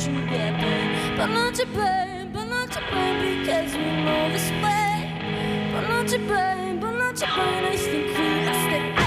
you get paid. But not your brain, because we know this way. But not your brain, I think we lost it.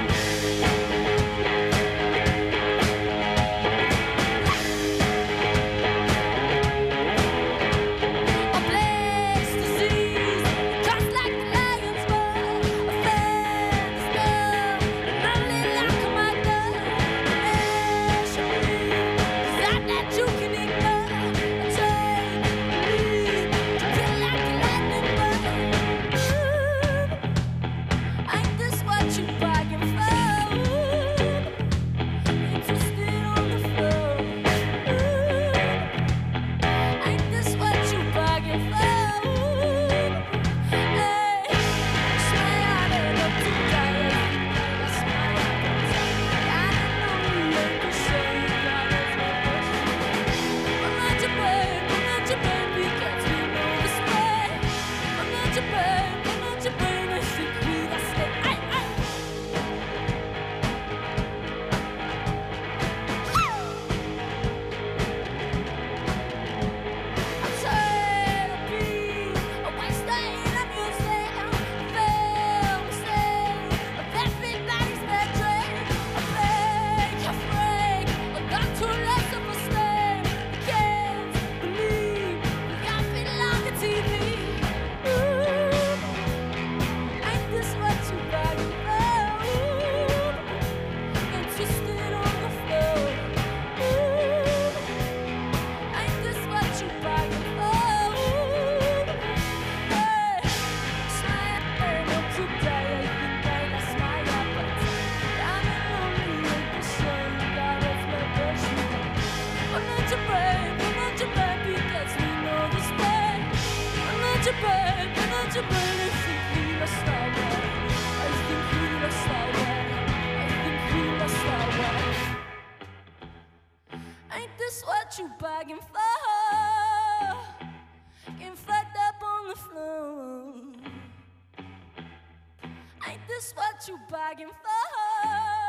Ain't this what you begging for? Getting fucked up on the floor. Ain't this what you begging for?